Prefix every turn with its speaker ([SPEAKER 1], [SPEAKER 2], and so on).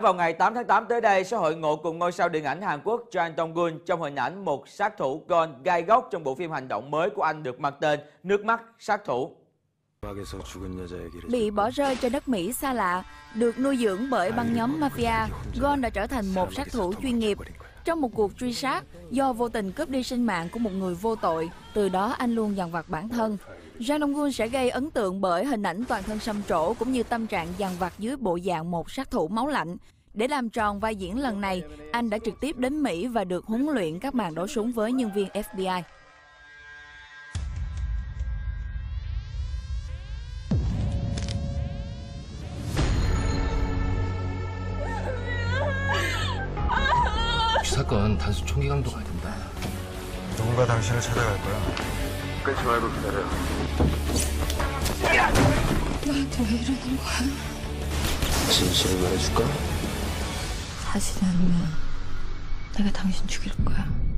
[SPEAKER 1] Vào ngày 8 tháng 8 tới đây sẽ hội ngộ cùng ngôi sao điện ảnh Hàn Quốc Jang Dong-gun trong hình ảnh một sát thủ con gai góc trong bộ phim hành động mới của anh được mang tên Nước mắt sát thủ.
[SPEAKER 2] Bị bỏ rơi trên đất Mỹ xa lạ, được nuôi dưỡng bởi băng nhóm mafia, Gon đã trở thành một sát thủ chuyên nghiệp. Trong một cuộc truy sát, do vô tình cướp đi sinh mạng của một người vô tội, từ đó anh luôn dằn vặt bản thân. Jang Dong-gun sẽ gây ấn tượng bởi hình ảnh toàn thân xăm trổ cũng như tâm trạng dằn vặt dưới bộ dạng một sát thủ máu lạnh. Để làm tròn vai diễn lần này, anh đã trực tiếp đến Mỹ và được huấn luyện các màn đấu súng với nhân viên FBI.
[SPEAKER 3] 사건 단순 총기 강도가 아니다.
[SPEAKER 4] 누군가 당신을 찾아갈 거야. 끊지 말고 기다려.
[SPEAKER 5] 나한테 왜 이러는 거야?
[SPEAKER 3] 진실을 말해줄까?
[SPEAKER 5] 사실이 아니면 내가 당신 죽일 거야.